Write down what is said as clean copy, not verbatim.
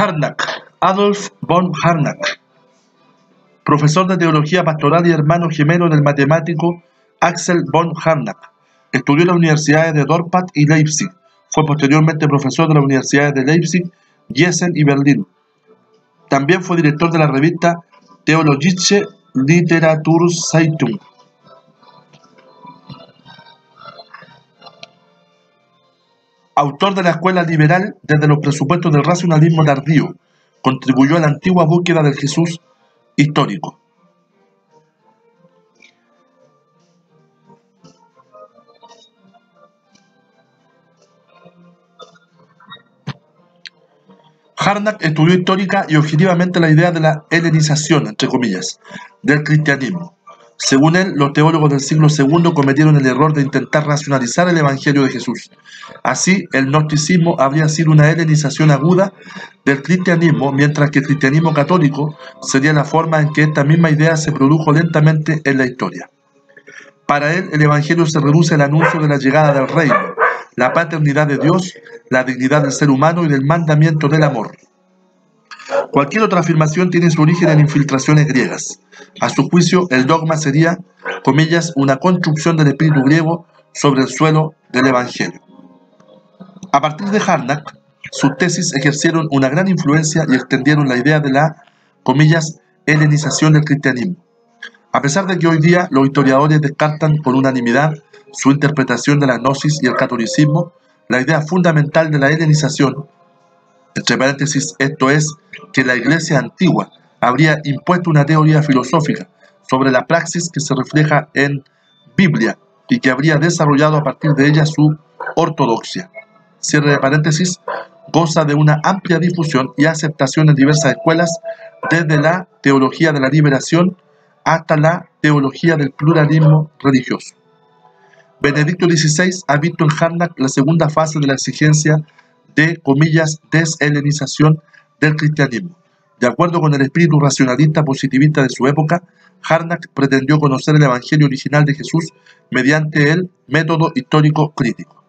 Harnack, Adolf von Harnack, profesor de teología pastoral y hermano gemelo del matemático Axel von Harnack. Estudió en las universidades de Dorpat y Leipzig. Fue posteriormente profesor de las universidades de Leipzig, Gießen y Berlín. También fue director de la revista Theologische Literaturzeitung. Autor de la escuela liberal desde los presupuestos del racionalismo tardío, contribuyó a la antigua búsqueda del Jesús histórico. Harnack estudió histórica y objetivamente la idea de la helenización, entre comillas, del cristianismo. Según él, los teólogos del siglo II cometieron el error de intentar racionalizar el Evangelio de Jesús. Así, el gnosticismo habría sido una helenización aguda del cristianismo, mientras que el cristianismo católico sería la forma en que esta misma idea se produjo lentamente en la historia. Para él, el Evangelio se reduce al anuncio de la llegada del reino, la paternidad de Dios, la dignidad del ser humano y del mandamiento del amor. Cualquier otra afirmación tiene su origen en infiltraciones griegas. A su juicio, el dogma sería, comillas, una construcción del espíritu griego sobre el suelo del Evangelio. A partir de Harnack, sus tesis ejercieron una gran influencia y extendieron la idea de la, comillas, helenización del cristianismo. A pesar de que hoy día los historiadores descartan por unanimidad su interpretación de la gnosis y el catolicismo, la idea fundamental de la helenización, entre paréntesis, esto es, que la Iglesia antigua habría impuesto una teoría filosófica sobre la praxis que se refleja en Biblia y que habría desarrollado a partir de ella su ortodoxia, cierre de paréntesis, goza de una amplia difusión y aceptación en diversas escuelas, desde la teología de la liberación hasta la teología del pluralismo religioso. Benedicto XVI ha visto en Harnack la segunda fase de la exigencia de, comillas, deshelenización del cristianismo. De acuerdo con el espíritu racionalista positivista de su época, Harnack pretendió conocer el Evangelio original de Jesús mediante el método histórico crítico.